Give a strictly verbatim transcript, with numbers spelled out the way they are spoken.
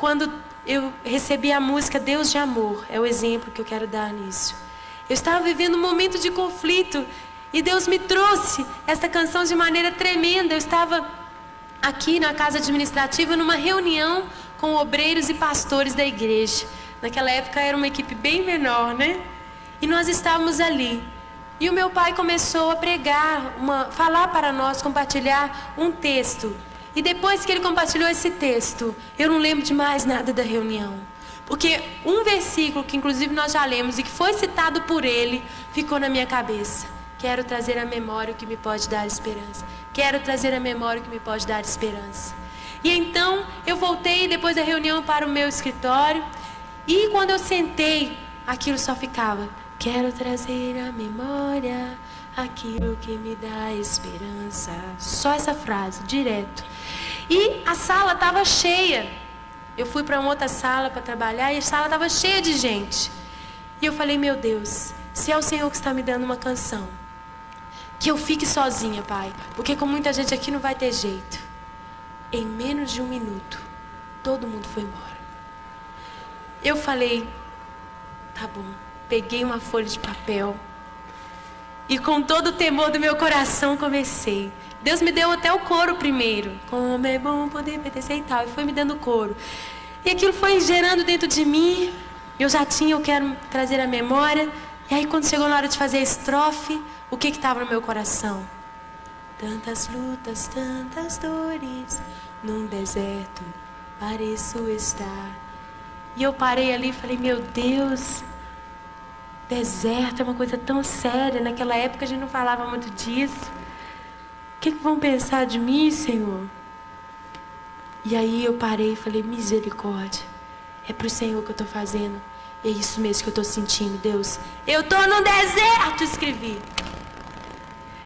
quando eu recebi a música Deus de Amor, é o exemplo que eu quero dar nisso. Eu estava vivendo um momento de conflito e Deus me trouxe esta canção de maneira tremenda. Eu estava aqui na casa administrativa numa reunião com obreiros e pastores da igreja. Naquela época era uma equipe bem menor, né? E nós estávamos ali. E o meu pai começou a pregar, uma, falar para nós, compartilhar um texto. E depois que ele compartilhou esse texto, eu não lembro de mais nada da reunião. Porque um versículo que inclusive nós já lemos e que foi citado por ele, ficou na minha cabeça. Quero trazer à memória o que me pode dar esperança. Quero trazer à memória o que me pode dar esperança. E então eu voltei depois da reunião para o meu escritório. E quando eu sentei, aquilo só ficava. Quero trazer à memória aquilo que me dá esperança. Só essa frase, direto. E a sala estava cheia. Eu fui para uma outra sala para trabalhar e a sala estava cheia de gente. E eu falei, meu Deus, se é o Senhor que está me dando uma canção, que eu fique sozinha, Pai, porque com muita gente aqui não vai ter jeito. Em menos de um minuto, todo mundo foi embora. Eu falei, tá bom. Peguei uma folha de papel e com todo o temor do meu coração comecei. Deus me deu até o coro primeiro. Como é bom poder pertencer e tal. E foi me dando coro. E aquilo foi gerando dentro de mim. Eu já tinha, eu quero trazer a memória. E aí quando chegou na hora de fazer a estrofe, o que que estava no meu coração? Tantas lutas, tantas dores, num deserto pareço estar. E eu parei ali e falei, meu Deus, deserto é uma coisa tão séria. Naquela época a gente não falava muito disso. O que que vão pensar de mim, Senhor? E aí eu parei e falei, misericórdia. É pro Senhor que eu estou fazendo. É isso mesmo que eu estou sentindo, Deus. Eu estou no deserto, escrevi.